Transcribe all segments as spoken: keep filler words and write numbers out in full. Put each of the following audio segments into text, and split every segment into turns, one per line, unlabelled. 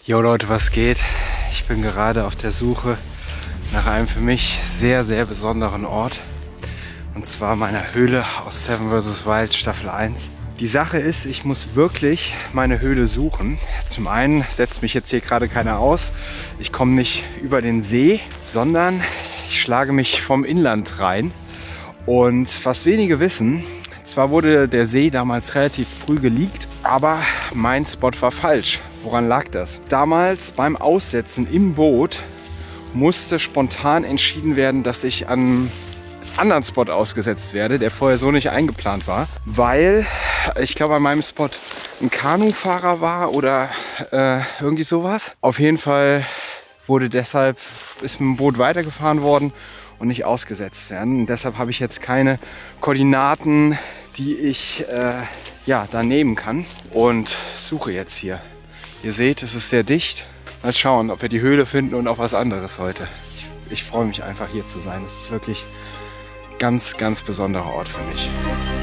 Jo Leute, was geht? Ich bin gerade auf der Suche nach einem für mich sehr, sehr besonderen Ort. Und zwar meiner Höhle aus Seven versus. Wild Staffel eins. Die Sache ist, ich muss wirklich meine Höhle suchen. Zum einen setzt mich jetzt hier gerade keiner aus. Ich komme nicht über den See, sondern ich schlage mich vom Inland rein. Und was wenige wissen, zwar wurde der See damals relativ früh geleakt, aber mein Spot war falsch. Woran lag das? Damals beim Aussetzen im Boot musste spontan entschieden werden, dass ich an einen anderen Spot ausgesetzt werde, der vorher so nicht eingeplant war, weil ich glaube an meinem Spot ein Kanufahrer war oder äh, irgendwie sowas. Auf jeden Fall wurde deshalb, ist mit dem Boot weitergefahren worden und nicht ausgesetzt werden. Und deshalb habe ich jetzt keine Koordinaten, die ich äh, ja, da nehmen kann und suche jetzt hier. Ihr seht, es ist sehr dicht. Mal schauen, ob wir die Höhle finden und auch was anderes heute. Ich, ich freue mich einfach hier zu sein. Es ist wirklich ein ganz, ganz besonderer Ort für mich.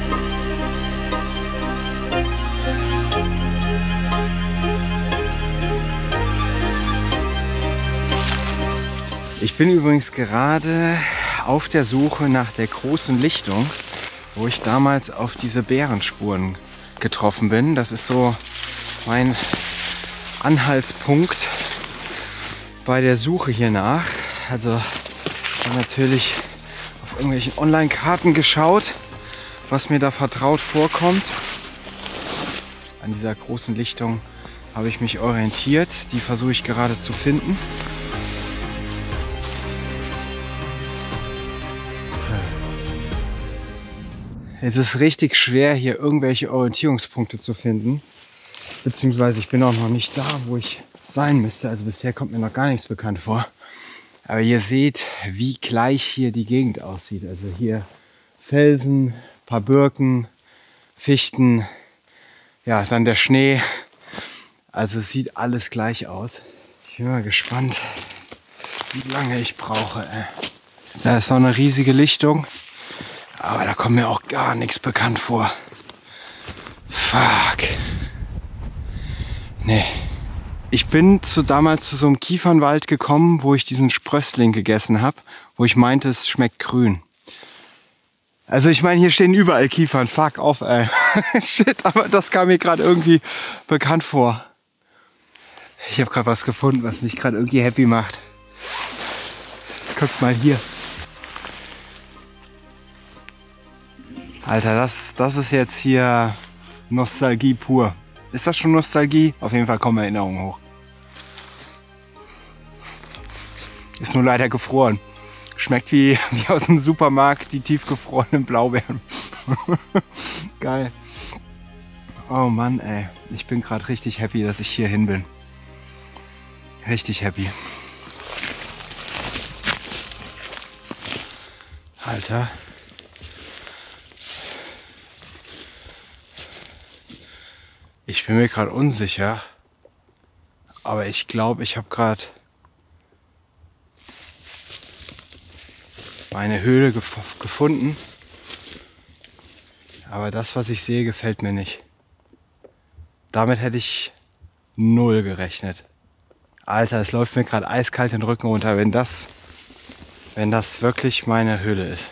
Ich bin übrigens gerade auf der Suche nach der großen Lichtung, wo ich damals auf diese Bärenspuren getroffen bin. Das ist so mein Anhaltspunkt bei der Suche hier nach. Also ich habe natürlich auf irgendwelchen Online-Karten geschaut, was mir da vertraut vorkommt. An dieser großen Lichtung habe ich mich orientiert. Die versuche ich gerade zu finden. Es ist richtig schwer, hier irgendwelche Orientierungspunkte zu finden. Beziehungsweise ich bin auch noch nicht da, wo ich sein müsste. Also bisher kommt mir noch gar nichts bekannt vor. Aber ihr seht, wie gleich hier die Gegend aussieht. Also hier Felsen, paar Birken, Fichten, ja, dann der Schnee. Also es sieht alles gleich aus. Ich bin mal gespannt, wie lange ich brauche. Da ist noch eine riesige Lichtung. Aber da kommt mir auch gar nichts bekannt vor. Fuck. Nee. Ich bin zu, damals zu so einem Kiefernwald gekommen, wo ich diesen Sprössling gegessen habe, wo ich meinte, es schmeckt grün. Also ich meine, hier stehen überall Kiefern. Fuck off, ey. Shit, aber das kam mir gerade irgendwie bekannt vor. Ich habe gerade was gefunden, was mich gerade irgendwie happy macht. Guckt mal hier. Alter, das, das ist jetzt hier Nostalgie pur. Ist das schon Nostalgie? Auf jeden Fall kommen Erinnerungen hoch. Ist nur leider gefroren. Schmeckt wie, wie aus dem Supermarkt die tiefgefrorenen Blaubeeren. Geil. Oh Mann, ey. Ich bin gerade richtig happy, dass ich hier hin bin. Richtig happy. Alter. Ich bin mir gerade unsicher, aber ich glaube, ich habe gerade meine Höhle gef gefunden. Aber das, was ich sehe, gefällt mir nicht. Damit hätte ich null gerechnet. Alter, es läuft mir gerade eiskalt den Rücken runter, wenn das, wenn das wirklich meine Höhle ist.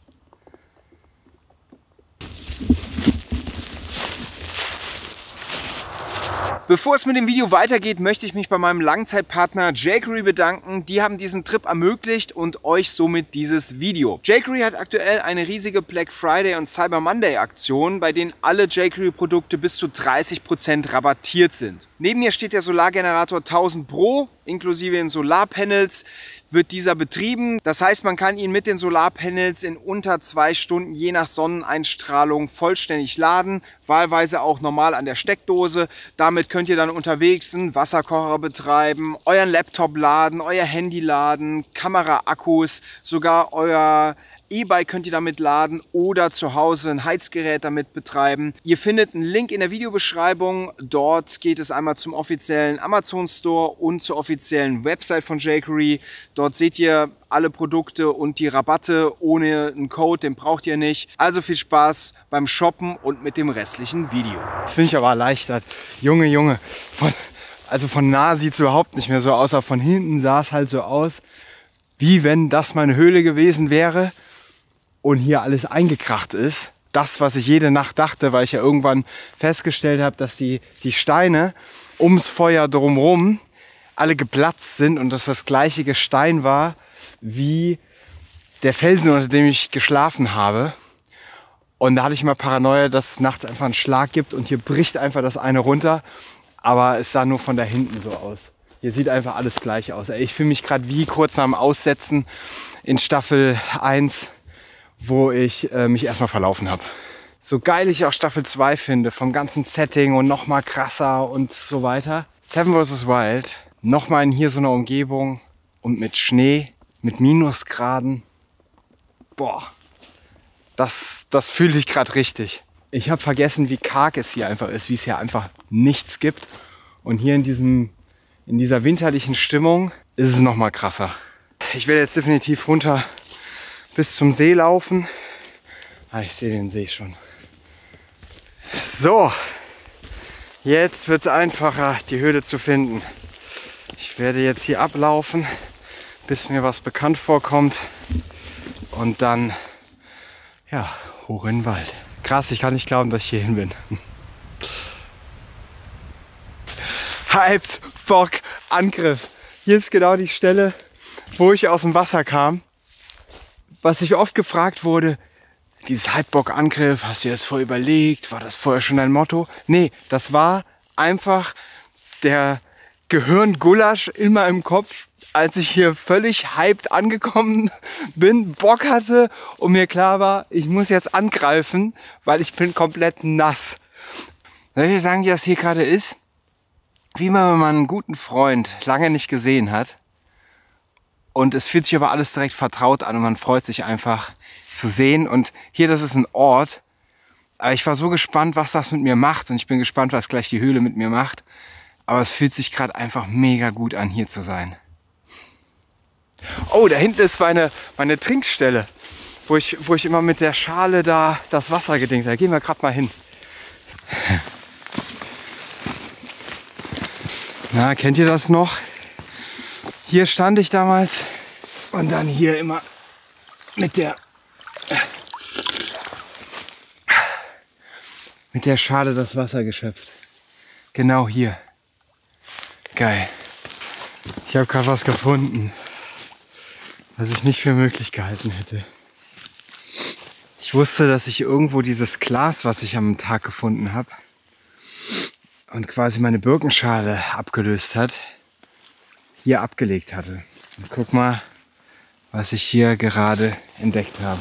Bevor es mit dem Video weitergeht, möchte ich mich bei meinem Langzeitpartner Jakery bedanken. Die haben diesen Trip ermöglicht und euch somit dieses Video. Jakery hat aktuell eine riesige Black Friday und Cyber Monday Aktion, bei denen alle Jakery Produkte bis zu dreißig Prozent rabattiert sind. Neben mir steht der Solargenerator tausend Pro, inklusive den Solarpanels wird dieser betrieben. Das heißt, man kann ihn mit den Solarpanels in unter zwei Stunden je nach Sonneneinstrahlung vollständig laden, wahlweise auch normal an der Steckdose. Damit könnt ihr dann unterwegs einen Wasserkocher betreiben, euren Laptop laden, euer Handy laden, Kamera-Akkus, sogar euer E-Bike könnt ihr damit laden oder zu Hause ein Heizgerät damit betreiben. Ihr findet einen Link in der Videobeschreibung. Dort geht es einmal zum offiziellen Amazon Store und zur offiziellen Website von Jakery. Dort seht ihr alle Produkte und die Rabatte ohne einen Code, den braucht ihr nicht. Also viel Spaß beim Shoppen und mit dem restlichen Video. Jetzt bin ich aber erleichtert. Junge, Junge, von, Also von nah sieht es überhaupt nicht mehr so aus, aber von hinten sah es halt so aus, wie wenn das meine Höhle gewesen wäre und hier alles eingekracht ist. Das, was ich jede Nacht dachte, weil ich ja irgendwann festgestellt habe, dass die, die Steine ums Feuer drumherum alle geplatzt sind und dass das gleiche Gestein war wie der Felsen, unter dem ich geschlafen habe. Und da hatte ich mal Paranoia, dass es nachts einfach einen Schlag gibt und hier bricht einfach das eine runter. Aber es sah nur von da hinten so aus. Hier sieht einfach alles gleich aus. Ich fühle mich gerade wie kurz nach dem Aussetzen in Staffel eins, wo ich äh, mich erstmal verlaufen habe. So geil ich auch Staffel zwei finde, vom ganzen Setting und noch mal krasser und so weiter. Seven versus. Wild, nochmal in hier so einer Umgebung und mit Schnee, mit Minusgraden. Boah, das, das fühle ich gerade richtig. Ich habe vergessen, wie karg es hier einfach ist, wie es hier einfach nichts gibt. Und hier in, diesem, in dieser winterlichen Stimmung ist es noch mal krasser. Ich werde jetzt definitiv runter bis zum See laufen. Ah, ich sehe den See schon. So, jetzt wird es einfacher, die Höhle zu finden. Ich werde jetzt hier ablaufen, bis mir was bekannt vorkommt. Und dann, ja, hoch in den Wald. Krass, ich kann nicht glauben, dass ich hier hin bin. Hyped, Bock, Angriff. Hier ist genau die Stelle, wo ich aus dem Wasser kam. Was ich oft gefragt wurde, dieses Hyped-Bock-Angriff, hast du dir das vorher überlegt? War das vorher schon dein Motto? Nee, das war einfach der Gehirngulasch in meinem Kopf, als ich hier völlig hyped angekommen bin, Bock hatte und mir klar war, ich muss jetzt angreifen, weil ich bin komplett nass. Soll ich sagen, wie das hier gerade ist? Wie wenn man einen guten Freund lange nicht gesehen hat und es fühlt sich aber alles direkt vertraut an und man freut sich einfach zu sehen. Und hier, das ist ein Ort, aber ich war so gespannt, was das mit mir macht und ich bin gespannt, was gleich die Höhle mit mir macht. Aber es fühlt sich gerade einfach mega gut an, hier zu sein. Oh, da hinten ist meine, meine Trinkstelle, wo ich, wo ich immer mit der Schale da das Wasser gedingt habe. Da gehen wir gerade mal hin. Na, kennt ihr das noch? Hier stand ich damals und dann hier immer mit der, mit der Schale das Wasser geschöpft. Genau hier. Geil. Ich habe gerade was gefunden, was ich nicht für möglich gehalten hätte. Ich wusste, dass ich irgendwo dieses Glas, was ich am Tag gefunden habe und quasi meine Birkenschale abgelöst hat, hier abgelegt hatte. Und guck mal, was ich hier gerade entdeckt habe.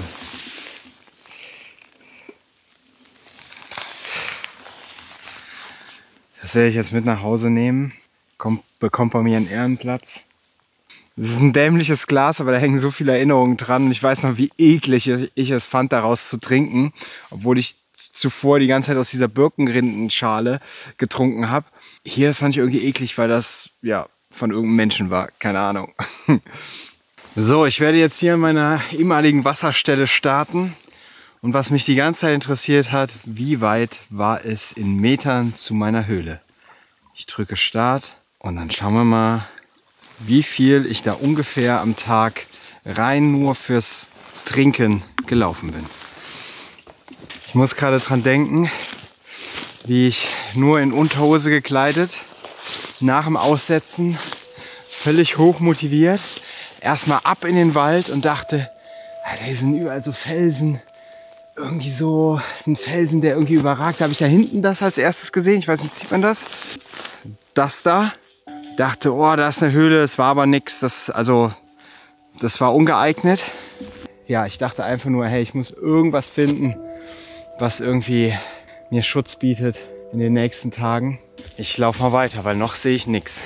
Das werde ich jetzt mit nach Hause nehmen. Kommt, bekommt bei mir einen Ehrenplatz. Es ist ein dämliches Glas, aber da hängen so viele Erinnerungen dran. Und ich weiß noch, wie eklig ich es fand, daraus zu trinken. Obwohl ich zuvor die ganze Zeit aus dieser Birkenrindenschale getrunken habe. Hier, das fand ich irgendwie eklig, weil das ja von irgendeinem Menschen war. Keine Ahnung. So, ich werde jetzt hier an meiner ehemaligen Wasserstelle starten. Und was mich die ganze Zeit interessiert hat, wie weit war es in Metern zu meiner Höhle? Ich drücke Start und dann schauen wir mal, wie viel ich da ungefähr am Tag rein nur fürs Trinken gelaufen bin. Ich muss gerade dran denken, wie ich nur in Unterhose gekleidet, nach dem Aussetzen, völlig hoch motiviert, erstmal ab in den Wald und dachte, da sind überall so Felsen. Irgendwie so ein Felsen, der irgendwie überragt. Da habe ich da hinten das als erstes gesehen. Ich weiß nicht, sieht man das? Das da. Dachte, oh, da ist eine Höhle. Es war aber nichts. Das, also, das war ungeeignet. Ja, ich dachte einfach nur, hey, ich muss irgendwas finden, was irgendwie mir Schutz bietet in den nächsten Tagen. Ich laufe mal weiter, weil noch sehe ich nichts.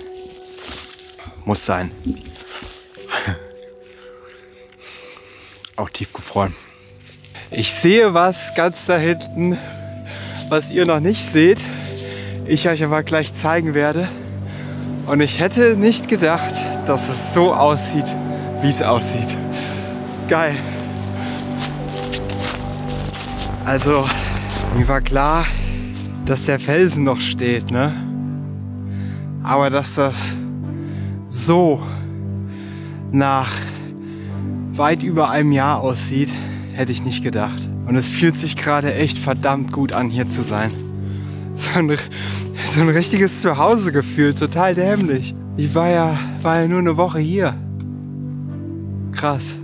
Muss sein. Auch tiefgefroren. Ich sehe was ganz da hinten, was ihr noch nicht seht. Ich euch aber gleich zeigen werde. Und ich hätte nicht gedacht, dass es so aussieht, wie es aussieht. Geil. Also, mir war klar, dass der Felsen noch steht, ne? Aber dass das so nach weit über einem Jahr aussieht, hätte ich nicht gedacht. Und es fühlt sich gerade echt verdammt gut an, hier zu sein. So ein, so ein richtiges Zuhausegefühl, total dämlich. Ich war ja, war ja nur eine Woche hier. Krass.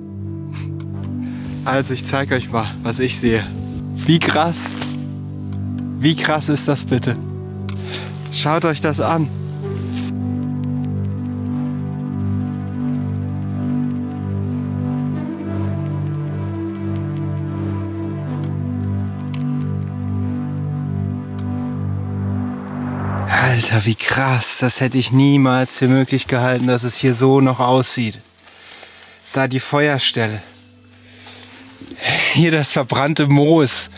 Also ich zeige euch mal, was ich sehe. Wie krass. Wie krass ist das bitte? Schaut euch das an. Alter, wie krass. Das hätte ich niemals für möglich gehalten, dass es hier so noch aussieht. Da die Feuerstelle. Hier das verbrannte Moos.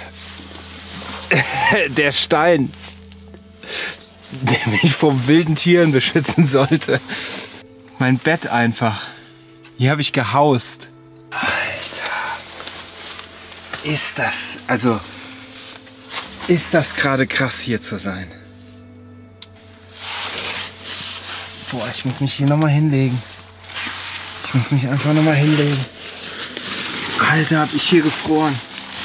Der Stein, der mich vor wilden Tieren beschützen sollte. Mein Bett einfach. Hier habe ich gehaust. Alter. Ist das, also, ist das gerade krass hier zu sein? Boah, ich muss mich hier nochmal hinlegen. Ich muss mich einfach nochmal hinlegen. Alter, hab ich hier gefroren.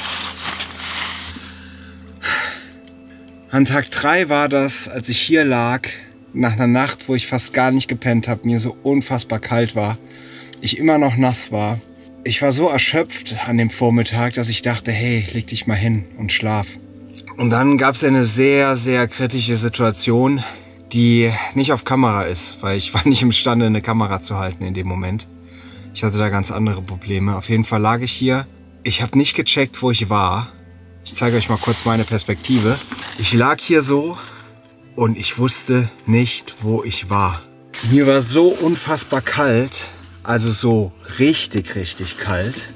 An Tag drei war das, als ich hier lag, nach einer Nacht, wo ich fast gar nicht gepennt habe, mir so unfassbar kalt war, ich immer noch nass war. Ich war so erschöpft an dem Vormittag, dass ich dachte, hey, leg dich mal hin und schlaf. Und dann gab es eine sehr, sehr kritische Situation, die nicht auf Kamera ist, weil ich war nicht imstande, eine Kamera zu halten in dem Moment. Ich hatte da ganz andere Probleme. Auf jeden Fall lag ich hier. Ich habe nicht gecheckt, wo ich war. Ich zeige euch mal kurz meine Perspektive. Ich lag hier so und ich wusste nicht, wo ich war. Mir war so unfassbar kalt, also so richtig, richtig kalt.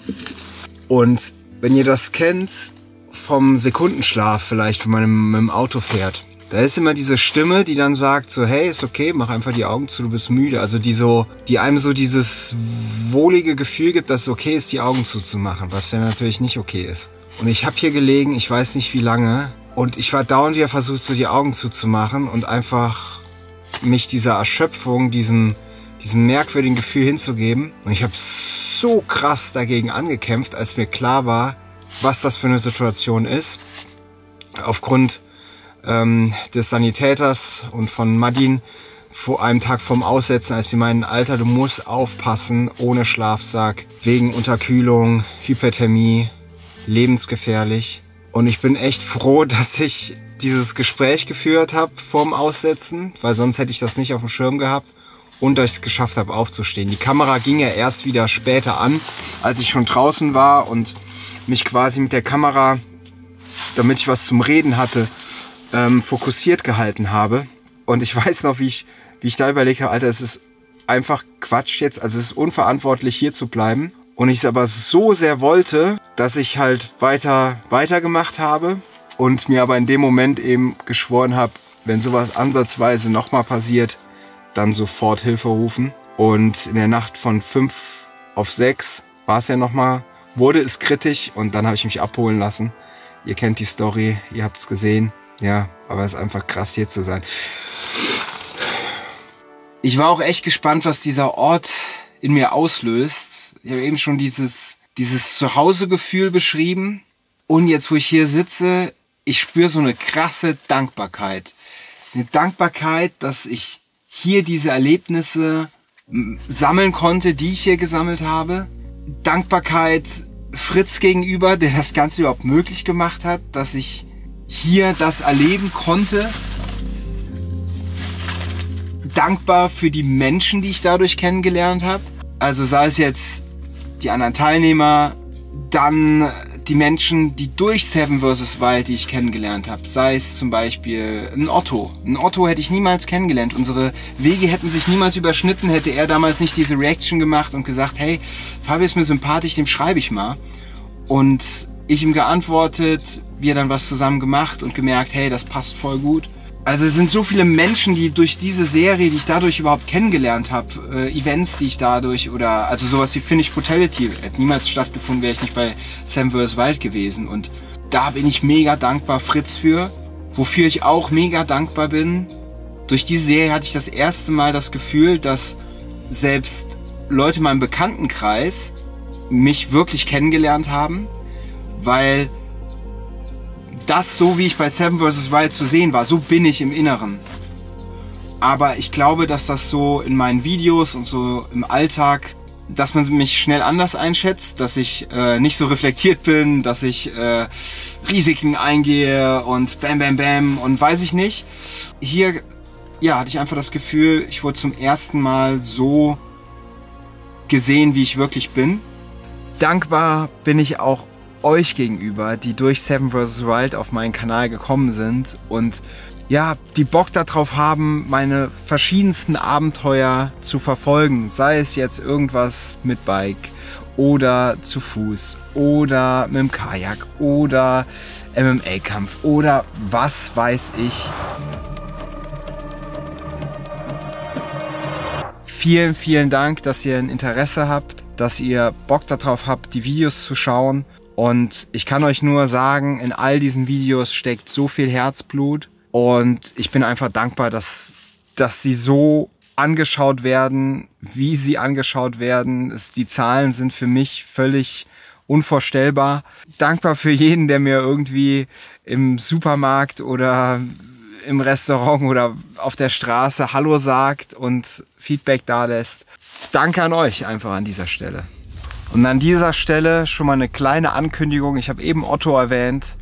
Und wenn ihr das kennt vom Sekundenschlaf vielleicht, wenn man mit dem Auto fährt, da ist immer diese Stimme, die dann sagt so, hey, ist okay, mach einfach die Augen zu, du bist müde. Also die so, die einem so dieses wohlige Gefühl gibt, dass es okay ist, die Augen zuzumachen, was ja natürlich nicht okay ist. Und ich habe hier gelegen, ich weiß nicht wie lange, und ich war dauernd wieder versucht, so die Augen zuzumachen und einfach mich dieser Erschöpfung, diesem, diesem merkwürdigen Gefühl hinzugeben. Und ich habe so krass dagegen angekämpft, als mir klar war, was das für eine Situation ist. Aufgrund ähm, des Sanitäters und von Madin vor einem Tag vorm Aussetzen, als sie meinen, Alter, du musst aufpassen, ohne Schlafsack, wegen Unterkühlung, Hyperthermie, lebensgefährlich. Und ich bin echt froh, dass ich dieses Gespräch geführt habe vorm Aussetzen, weil sonst hätte ich das nicht auf dem Schirm gehabt und dass ich es geschafft habe, aufzustehen. Die Kamera ging ja erst wieder später an, als ich schon draußen war und mich quasi mit der Kamera, damit ich was zum Reden hatte, ähm, fokussiert gehalten habe. Und ich weiß noch, wie ich, wie ich da überlegt habe, Alter, es ist einfach Quatsch jetzt, also es ist unverantwortlich, hier zu bleiben. Und ich es aber so sehr wollte, dass ich halt weiter weitergemacht habe und mir aber in dem Moment eben geschworen habe, wenn sowas ansatzweise nochmal passiert, dann sofort Hilfe rufen. Und in der Nacht von fünf auf sechs war es ja nochmal, wurde es kritisch und dann habe ich mich abholen lassen. Ihr kennt die Story, ihr habt es gesehen. Ja, aber es ist einfach krass, hier zu sein. Ich war auch echt gespannt, was dieser Ort in mir auslöst. Ich habe eben schon dieses, dieses Zuhausegefühl beschrieben. Und jetzt, wo ich hier sitze, ich spüre so eine krasse Dankbarkeit. Eine Dankbarkeit, dass ich hier diese Erlebnisse sammeln konnte, die ich hier gesammelt habe. Dankbarkeit Fritz gegenüber, der das Ganze überhaupt möglich gemacht hat, dass ich hier das erleben konnte. Dankbar für die Menschen, die ich dadurch kennengelernt habe. Also sei es jetzt die anderen Teilnehmer, dann die Menschen, die durch Seven versus. Wild, die ich kennengelernt habe. Sei es zum Beispiel ein Otto. Ein Otto hätte ich niemals kennengelernt. Unsere Wege hätten sich niemals überschnitten, hätte er damals nicht diese Reaction gemacht und gesagt, hey, Fabio ist mir sympathisch, dem schreibe ich mal. Und ich ihm geantwortet, wir dann was zusammen gemacht und gemerkt, hey, das passt voll gut. Also es sind so viele Menschen, die durch diese Serie, die ich dadurch überhaupt kennengelernt habe, äh, Events, die ich dadurch, oder also sowas wie Finnish Brutality, hätte niemals stattgefunden, wäre ich nicht bei Seven versus. Wild gewesen. Und da bin ich mega dankbar Fritz für, wofür ich auch mega dankbar bin, Durch diese Serie hatte ich das erste Mal das Gefühl, dass selbst Leute in meinem Bekanntenkreis mich wirklich kennengelernt haben, weil das, so wie ich bei Seven versus. Wild zu sehen war, so bin ich im Inneren. Aber ich glaube, dass das so in meinen Videos und so im Alltag, dass man mich schnell anders einschätzt, dass ich äh, nicht so reflektiert bin, dass ich äh, Risiken eingehe und bam, bam, bam und weiß ich nicht. Hier ja, hatte ich einfach das Gefühl, ich wurde zum ersten Mal so gesehen, wie ich wirklich bin. Dankbar bin ich auch euch gegenüber, die durch Seven versus. Wild auf meinen Kanal gekommen sind und ja, die Bock darauf haben, meine verschiedensten Abenteuer zu verfolgen. Sei es jetzt irgendwas mit Bike oder zu Fuß oder mit dem Kajak oder M M A-Kampf oder was weiß ich. Vielen, vielen Dank, dass ihr ein Interesse habt, dass ihr Bock darauf habt, die Videos zu schauen. Und ich kann euch nur sagen, in all diesen Videos steckt so viel Herzblut. Und ich bin einfach dankbar, dass, dass sie so angeschaut werden, wie sie angeschaut werden. Es, die Zahlen sind für mich völlig unvorstellbar. Dankbar für jeden, der mir irgendwie im Supermarkt oder im Restaurant oder auf der Straße Hallo sagt und Feedback da lässt. Danke an euch einfach an dieser Stelle. Und an dieser Stelle schon mal eine kleine Ankündigung. Ich habe eben Otto erwähnt.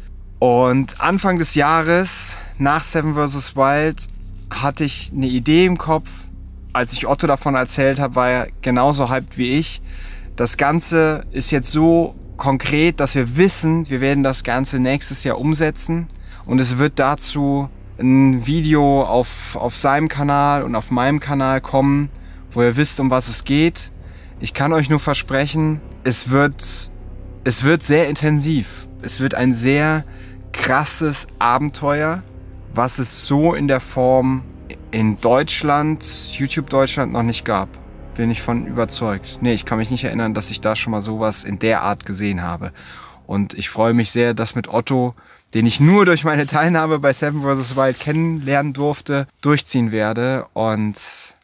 Und Anfang des Jahres, nach Seven versus. Wild, hatte ich eine Idee im Kopf. Als ich Otto davon erzählt habe, war er genauso hyped wie ich. Das Ganze ist jetzt so konkret, dass wir wissen, wir werden das Ganze nächstes Jahr umsetzen. Und es wird dazu ein Video auf, auf seinem Kanal und auf meinem Kanal kommen, wo ihr wisst, um was es geht. Ich kann euch nur versprechen, es wird, es wird sehr intensiv. Es wird ein sehr krasses Abenteuer, was es so in der Form in Deutschland, YouTube Deutschland noch nicht gab. Bin ich von überzeugt. Nee, ich kann mich nicht erinnern, dass ich da schon mal sowas in der Art gesehen habe. Und ich freue mich sehr, dass mit Otto, den ich nur durch meine Teilnahme bei Seven versus. Wild kennenlernen durfte, durchziehen werde. Und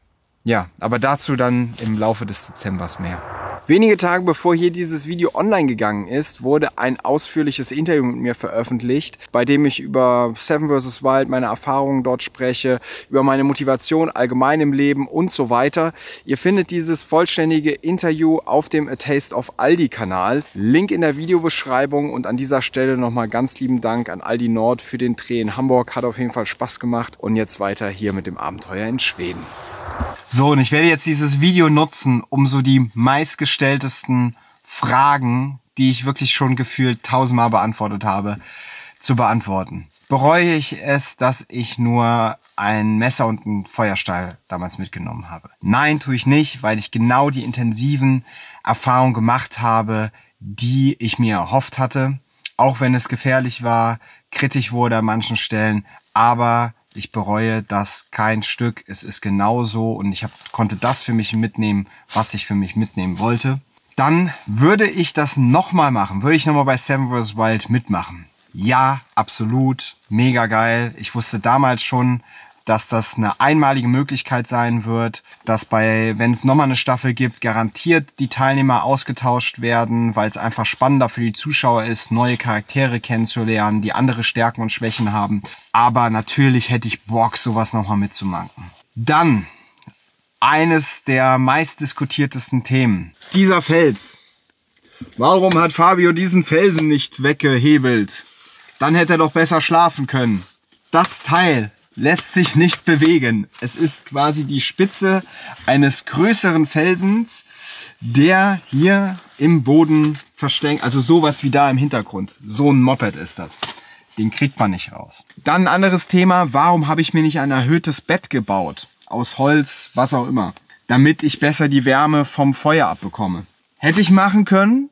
ja, aber dazu dann im Laufe des Dezembers mehr. Wenige Tage bevor hier dieses Video online gegangen ist, wurde ein ausführliches Interview mit mir veröffentlicht, bei dem ich über Seven versus. Wild, meine Erfahrungen dort spreche, über meine Motivation allgemein im Leben und so weiter. Ihr findet dieses vollständige Interview auf dem A Taste of Aldi Kanal. Link in der Videobeschreibung und an dieser Stelle nochmal ganz lieben Dank an Aldi Nord für den Dreh in Hamburg. Hat auf jeden Fall Spaß gemacht und jetzt weiter hier mit dem Abenteuer in Schweden. So, und ich werde jetzt dieses Video nutzen, um so die meistgestelltesten Fragen, die ich wirklich schon gefühlt tausendmal beantwortet habe, zu beantworten. Bereue ich es, dass ich nur ein Messer und einen Feuerstahl damals mitgenommen habe? Nein, tue ich nicht, weil ich genau die intensiven Erfahrungen gemacht habe, die ich mir erhofft hatte. Auch wenn es gefährlich war, kritisch wurde an manchen Stellen, aber ich bereue das kein Stück. Es ist genauso und ich hab, konnte das für mich mitnehmen, was ich für mich mitnehmen wollte. Dann würde ich das nochmal machen. Würde ich nochmal bei Seven versus. Wild mitmachen. Ja, absolut. Mega geil. Ich wusste damals schon, dass das eine einmalige Möglichkeit sein wird, dass bei, wenn es nochmal eine Staffel gibt, garantiert die Teilnehmer ausgetauscht werden, weil es einfach spannender für die Zuschauer ist, neue Charaktere kennenzulernen, die andere Stärken und Schwächen haben. Aber natürlich hätte ich Bock, sowas nochmal mitzumachen. Dann eines der meistdiskutiertesten Themen. Dieser Fels. Warum hat Fabio diesen Felsen nicht weggehebelt? Dann hätte er doch besser schlafen können. Das Teil lässt sich nicht bewegen. Es ist quasi die Spitze eines größeren Felsens, der hier im Boden versteckt, also sowas wie da im Hintergrund. So ein Moped ist das. Den kriegt man nicht raus. Dann ein anderes Thema. Warum habe ich mir nicht ein erhöhtes Bett gebaut? Aus Holz, was auch immer. Damit ich besser die Wärme vom Feuer abbekomme. Hätte ich machen können.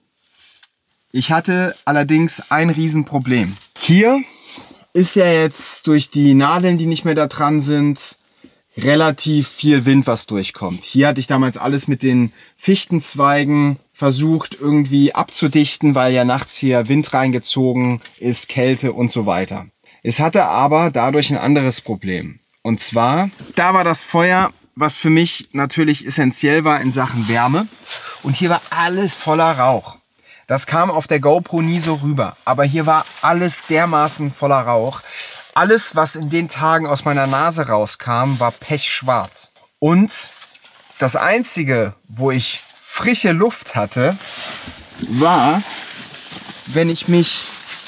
Ich hatte allerdings ein Riesenproblem. Hier ist ja jetzt durch die Nadeln, die nicht mehr da dran sind, relativ viel Wind, was durchkommt. Hier hatte ich damals alles mit den Fichtenzweigen versucht irgendwie abzudichten, weil ja nachts hier Wind reingezogen ist, Kälte und so weiter. Es hatte aber dadurch ein anderes Problem. Und zwar, da war das Feuer, was für mich natürlich essentiell war in Sachen Wärme. Und hier war alles voller Rauch. Das kam auf der GoPro nie so rüber. Aber hier war alles dermaßen voller Rauch. Alles, was in den Tagen aus meiner Nase rauskam, war pechschwarz. Und das Einzige, wo ich frische Luft hatte, war, wenn ich mich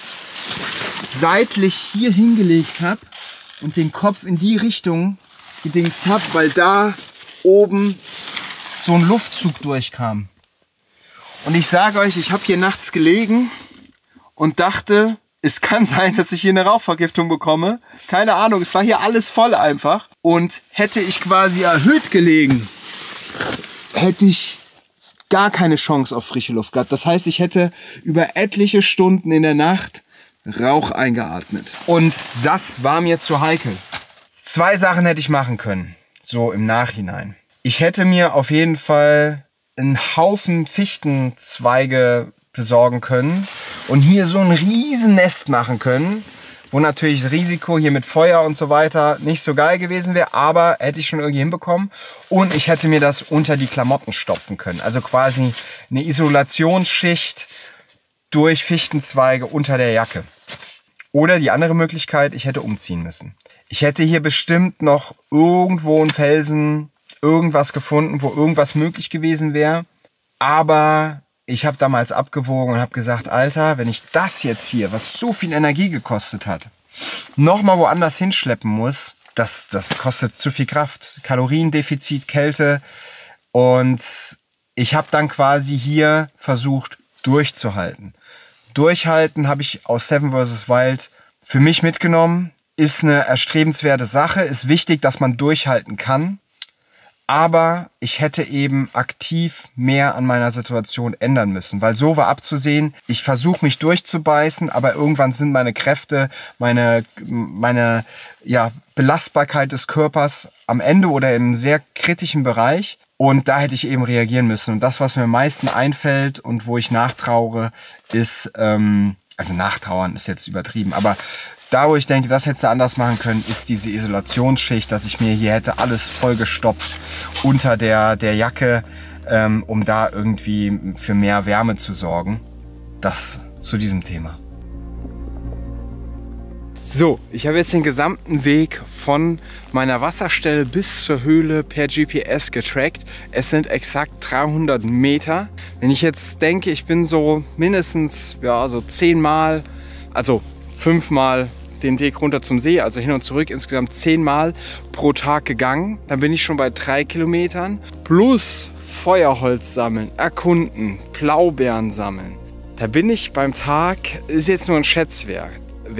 seitlich hier hingelegt habe und den Kopf in die Richtung gedingst habe, weil da oben so ein Luftzug durchkam. Und ich sage euch, ich habe hier nachts gelegen und dachte, es kann sein, dass ich hier eine Rauchvergiftung bekomme. Keine Ahnung, es war hier alles voll einfach. Und hätte ich quasi erhöht gelegen, hätte ich gar keine Chance auf frische Luft gehabt. Das heißt, ich hätte über etliche Stunden in der Nacht Rauch eingeatmet. Und das war mir zu heikel. Zwei Sachen hätte ich machen können, so im Nachhinein. Ich hätte mir auf jeden Fall einen Haufen Fichtenzweige besorgen können und hier so ein riesen Nest machen können, wo natürlich das Risiko hier mit Feuer und so weiter nicht so geil gewesen wäre, aber hätte ich schon irgendwie hinbekommen. Und ich hätte mir das unter die Klamotten stopfen können. Also quasi eine Isolationsschicht durch Fichtenzweige unter der Jacke. Oder die andere Möglichkeit, ich hätte umziehen müssen. Ich hätte hier bestimmt noch irgendwo einen Felsen, irgendwas gefunden, wo irgendwas möglich gewesen wäre. Aber ich habe damals abgewogen und habe gesagt, Alter, wenn ich das jetzt hier, was so viel Energie gekostet hat, nochmal woanders hinschleppen muss, das, das kostet zu viel Kraft. Kaloriendefizit, Kälte. Und ich habe dann quasi hier versucht, durchzuhalten. Durchhalten habe ich aus Seven versus. Wild für mich mitgenommen. Ist eine erstrebenswerte Sache. Ist wichtig, dass man durchhalten kann. Aber ich hätte eben aktiv mehr an meiner Situation ändern müssen, weil so war abzusehen, ich versuche mich durchzubeißen, aber irgendwann sind meine Kräfte, meine, meine ja, Belastbarkeit des Körpers am Ende oder im sehr kritischen Bereich. Und da hätte ich eben reagieren müssen. Und das, was mir am meisten einfällt und wo ich nachtraure, ist, ähm, also nachtrauern ist jetzt übertrieben, aber da, wo ich denke, das hättest du anders machen können, ist diese Isolationsschicht, dass ich mir hier hätte alles vollgestopft unter der, der Jacke, ähm, um da irgendwie für mehr Wärme zu sorgen. Das zu diesem Thema. So, ich habe jetzt den gesamten Weg von meiner Wasserstelle bis zur Höhle per G P S getrackt. Es sind exakt dreihundert Meter. Wenn ich jetzt denke, ich bin so mindestens ja, so zehnmal, also fünfmal den Weg runter zum See, also hin und zurück, insgesamt zehnmal pro Tag gegangen. Dann bin ich schon bei drei Kilometern. Plus Feuerholz sammeln, erkunden, Blaubeeren sammeln. Da bin ich beim Tag, ist jetzt nur ein Schätzwert.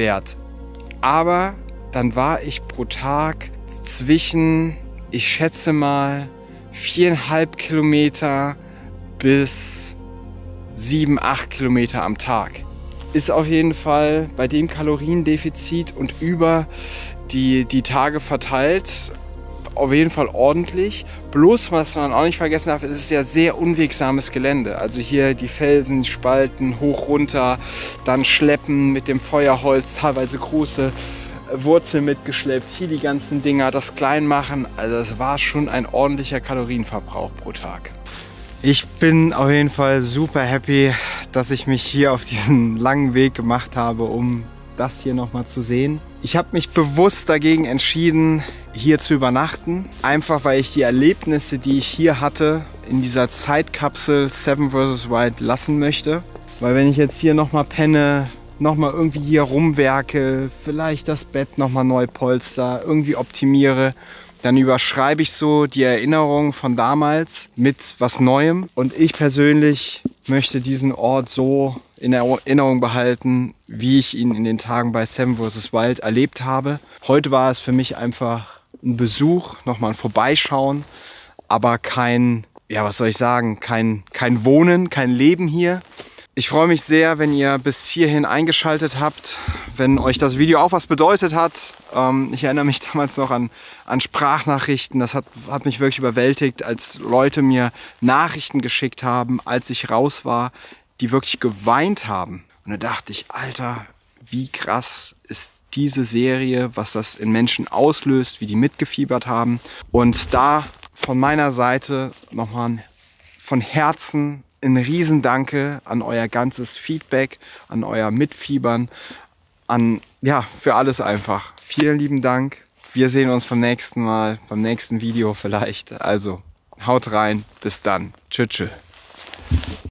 Aber dann war ich pro Tag zwischen, ich schätze mal, viereinhalb Kilometer bis sieben, acht Kilometer am Tag. Ist auf jeden Fall bei dem Kaloriendefizit und über die, die Tage verteilt auf jeden Fall ordentlich. Bloß, was man auch nicht vergessen darf, ist es ja sehr unwegsames Gelände. Also hier die Felsen, Spalten, hoch, runter, dann schleppen mit dem Feuerholz, teilweise große Wurzeln mitgeschleppt, hier die ganzen Dinger, das klein machen. Also es war schon ein ordentlicher Kalorienverbrauch pro Tag. Ich bin auf jeden Fall super happy, dass ich mich hier auf diesen langen Weg gemacht habe, um das hier nochmal zu sehen. Ich habe mich bewusst dagegen entschieden, hier zu übernachten. Einfach weil ich die Erlebnisse, die ich hier hatte, in dieser Zeitkapsel Seven versus. Wild lassen möchte. Weil wenn ich jetzt hier nochmal penne, nochmal irgendwie hier rumwerke, vielleicht das Bett nochmal neu polster, irgendwie optimiere, dann überschreibe ich so die Erinnerungen von damals mit was Neuem. Und ich persönlich möchte diesen Ort so in Erinnerung behalten, wie ich ihn in den Tagen bei Seven versus. Wild erlebt habe. Heute war es für mich einfach ein Besuch, nochmal ein Vorbeischauen, aber kein, ja was soll ich sagen, kein, kein Wohnen, kein Leben hier. Ich freue mich sehr, wenn ihr bis hierhin eingeschaltet habt, wenn euch das Video auch was bedeutet hat. Ähm, ich erinnere mich damals noch an, an Sprachnachrichten. Das hat, hat mich wirklich überwältigt, als Leute mir Nachrichten geschickt haben, als ich raus war, die wirklich geweint haben. Und da dachte ich, Alter, wie krass ist diese Serie, was das in Menschen auslöst, wie die mitgefiebert haben. Und da von meiner Seite nochmal von Herzen ein Riesendanke an euer ganzes Feedback, an euer Mitfiebern, an, ja, für alles einfach. Vielen lieben Dank. Wir sehen uns beim nächsten Mal, beim nächsten Video vielleicht. Also, haut rein. Bis dann. Tschüss. Tschüss.